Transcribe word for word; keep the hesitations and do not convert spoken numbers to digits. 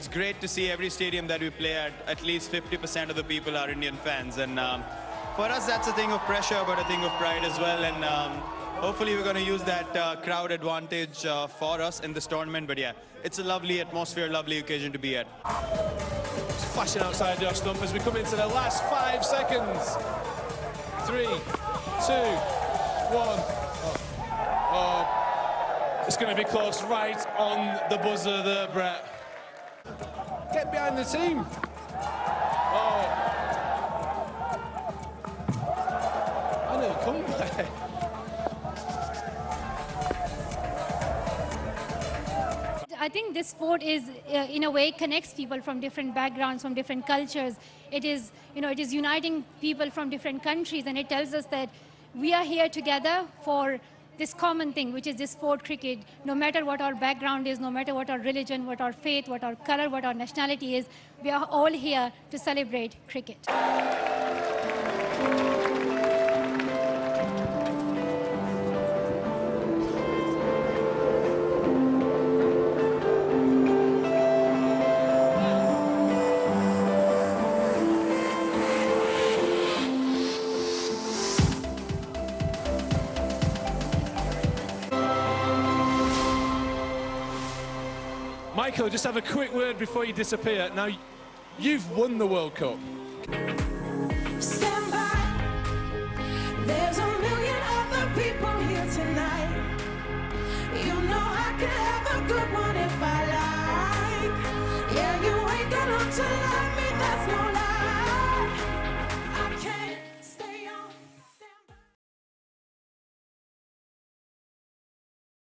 it's great to see every stadium that we play at, at least fifty percent of the people are Indian fans. And um, for us, that's a thing of pressure, but a thing of pride as well. And um, hopefully we're going to use that uh, crowd advantage uh, for us in this tournament. But yeah, it's a lovely atmosphere, lovely occasion to be at. It's flashing outside Josh Stump as we come into the last five seconds. Three, two, one. Oh, oh. It's going to be close, right on the buzzer there, Brett. Get behind the team. Oh. I know, come play. I think this sport is, uh, in a way, connects people from different backgrounds, from different cultures. It is, you know, it is uniting people from different countries, and it tells us that we are here together for this common thing, which is this sport, cricket. No matter what our background is, no matter what our religion, what our faith, what our color, what our nationality is, we are all here to celebrate cricket. Michael, just have a quick word before you disappear. Now, you've won the World Cup. Stand by. There's a million other people here tonight. You know I could have a good one if I like. Yeah, you ain't got to love me, that's no lie.